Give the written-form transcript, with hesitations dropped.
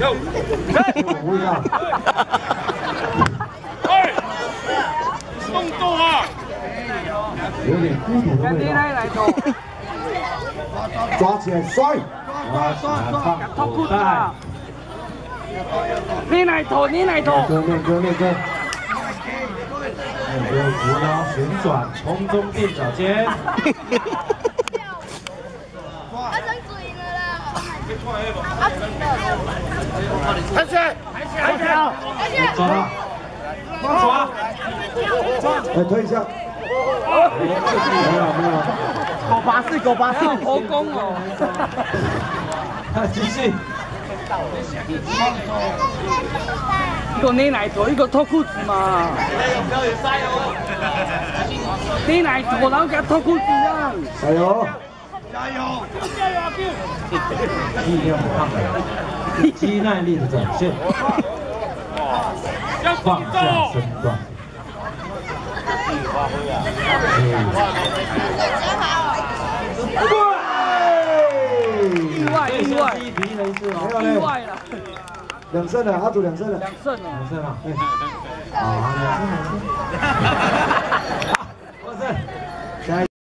不一样。 动作啊！ 有点孤独的味道。 来头， 抓起来摔，抓起来放口袋。 你来头，你来头。 练歌。练歌，扶腰旋转，空中垫脚尖。 抬起来，抬起来， 抓到，抓，来推一下。没有。 狗巴士，头功哦。 继续。 一个你来头，一个脱裤子嘛。你来头，然后给他脱裤子啊！ 加油！ 加油！ 力量不抗衡，肌耐力的展现。放下身段。 意外， 1-1了， 意外了 ，2胜了，阿祖2胜了， ，2胜了 ，2胜了，对，好，2胜，2胜，2胜。